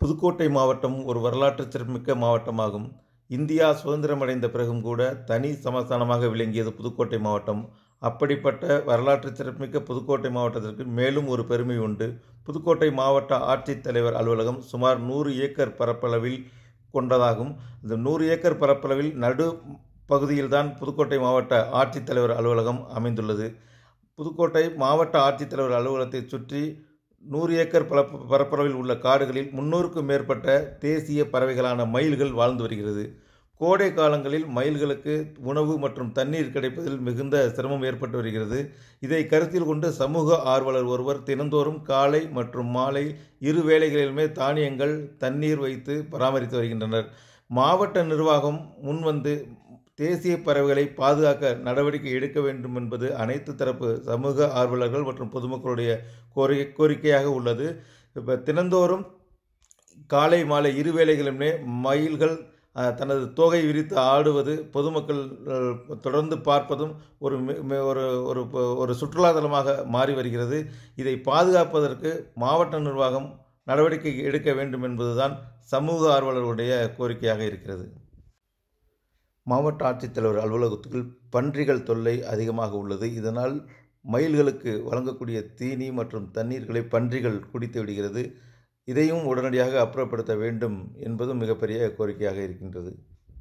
புதுக்கோட்டை மாவட்டம் ஒரு வரலாற்று சிறப்புமிக்க மாவட்டமாகும். இந்தியா சுதந்திரமடைந்த பிறகும் கூட தனி சமஸ்தானமாக விளங்கியது புதுக்கோட்டை மாவட்டம். அப்படிப்பட்ட வரலாற்று சிறப்புமிக்க புதுக்கோட்டை மாவட்டத்திற்கு மேலும் ஒரு பெருமை உண்டு. புதுக்கோட்டை மாவட்ட ஆட்சித்தலைவர் அலுவலகம் சுமார் 100 ஏக்கர் பரப்பளவில் கொண்டதாகும். இந்த 100 ஏக்கர் பரப்பளவில் நடு பகுதியில்தான் புதுக்கோட்டை மாவட்ட ஆட்சித்தலைவர் அலுவலகம் அமைந்துள்ளது. புதுக்கோட்டை மாவட்ட ஆட்சித்தலைவர் அலுவலகத்தை சுற்றி 100 ஏக்கர் பரப்பளவில் உள்ள காடுகளில் 300க்கும் மேற்பட்ட தேசிய பறவைகளான மயில்கள் வாழ்ந்து வருகிறது. கோடை காலங்களில் மயில்களுக்கு உணவு மற்றும் தண்ணீர் கிடைப்பதில் மிகுந்த சிரமம் ஏற்பட்டு வருகிறது. இதை கருத்தில் கொண்டு சமூக ஆர்வலர் ஒருவர் தினந்தோறும் காலை மற்றும் மாலை இரு வேளைகளிலுமே தானியங்கள் தண்ணீர் வைத்து பராமரித்து வருகின்றனர். மாவட்ட நிர்வாகம் முன்வந்து தேசிய பறவைகளை பாதுகாக்க நடவடிக்கை எடுக்க வேண்டும் என்பது அனைத்து தரப்பு சமூக ஆர்வலர்கள் மற்றும் பொதுமக்களுடைய கோரிக்கையாக உள்ளது. இப்போ தினந்தோறும் காலை மாலை இரு வேளைகளிலுமே மயில்கள் தனது தோகை விரித்து ஆடுவது பொதுமக்கள் தொடர்ந்து பார்ப்பதும் ஒரு சுற்றுலாத்தலமாக மாறி வருகிறது. இதை பாதுகாப்பதற்கு மாவட்ட நிர்வாகம் நடவடிக்கை எடுக்க வேண்டும் என்பதுதான் சமூக ஆர்வலர்களுடைய கோரிக்கையாக இருக்கிறது. மாவட்ட ஆட்சித்தலைவர் அலுவலகத்தில் பன்றிகள் தொல்லை அதிகமாக உள்ளது. இதனால் மயில்களுக்கு வழங்கக்கூடிய தீனி மற்றும் தண்ணீர்களை பன்றிகள் குடித்து விடுகிறது. இதையும் உடனடியாக அப்புறப்படுத்த வேண்டும் என்பதும் மிகப்பெரிய கோரிக்கையாக இருக்கின்றது.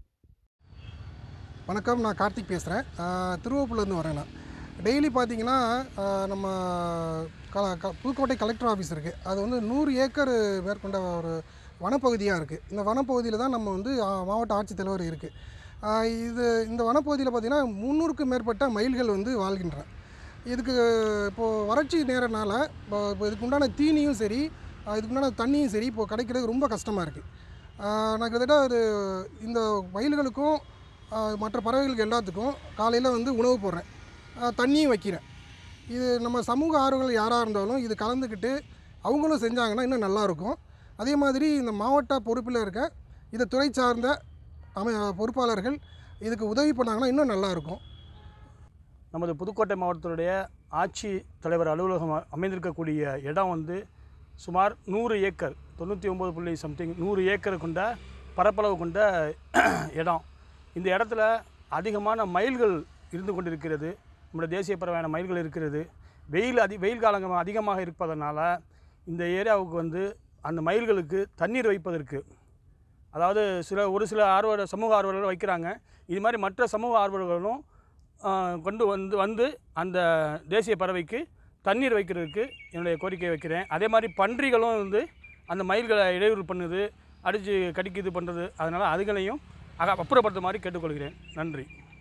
வணக்கம், நான் கார்த்திக் பேசுகிறேன். திருவள்ளூர்லேருந்து வரேன். நான் டெய்லி பார்த்தீங்கன்னா நம்ம புதுக்கோட்டை கலெக்டர் ஆஃபீஸ் இருக்குது. அது வந்து 100 ஏக்கர் மேற்கொண்ட ஒரு வனப்பகுதியாக இருக்குது. இந்த வனப்பகுதியில் தான் நம்ம வந்து மாவட்ட ஆட்சித்தலைவர் இருக்குது. இந்த வனப்பகுதியில் பார்த்திங்கன்னா 300க்கும் மேற்பட்ட மயில்கள் வந்து வாழ்கின்றன. இதுக்கு இப்போது வறட்சி நேரனால இப்போ இதுக்கு உண்டான தீனியும் சரி, இதுக்கு உண்டான தண்ணியும் சரி இப்போது கிடைக்கிறது ரொம்ப கஷ்டமாக இருக்குது. நான் கிட்டத்தட்ட இந்த மயில்களுக்கும் மற்ற பறவைகளுக்கு எல்லாத்துக்கும் காலையில் வந்து உணவு போடுறேன், தண்ணியும் வைக்கிறேன். இது நம்ம சமூக ஆர்வலர்கள் யாராக இருந்தாலும் இது கலந்துக்கிட்டு அவங்களும் செஞ்சாங்கன்னா இன்னும் நல்லாயிருக்கும். அதே மாதிரி இந்த மாவட்ட பொறுப்பில் இருக்க இந்த துறை சார்ந்த பொறுப்பாளர்கள் இதுக்கு உதவி பண்ணாங்கன்னா இன்னும் நல்லாயிருக்கும். நமது புதுக்கோட்டை மாவட்டத்துடைய ஆட்சி தலைவர் அலுவலகம் அமைந்திருக்கக்கூடிய இடம் வந்து சுமார் 100 ஏக்கர் 99.100 ஏக்கர் கொண்ட பரப்பளவு கொண்ட இடம். இந்த இடத்துல அதிகமான மயில்கள் இருந்து கொண்டிருக்கிறது. நம்முடைய தேசிய பறவையான மயில்கள் இருக்கிறது. வெயில் காலங்கள் அதிகமாக இருப்பதனால இந்த ஏரியாவுக்கு வந்து அந்த மயில்களுக்கு தண்ணீர் வைப்பதற்கு, அதாவது ஒரு சில சமூக ஆர்வலர்கள் வைக்கிறாங்க. இது மாதிரி மற்ற சமூக ஆர்வலர்களும் கொண்டு வந்து அந்த தேசிய பறவைக்கு தண்ணீர் வைக்கிறதுக்கு என்னுடைய கோரிக்கை வைக்கிறேன். அதே மாதிரி பன்றிகளும் வந்து அந்த மயில்களை இடையூறு பண்ணுது, அடித்து கடிக்குது பண்ணுறது. அதனால் அதுகளையும் அப்புறப்படுத்த மாதிரி கேட்டுக்கொள்கிறேன். நன்றி.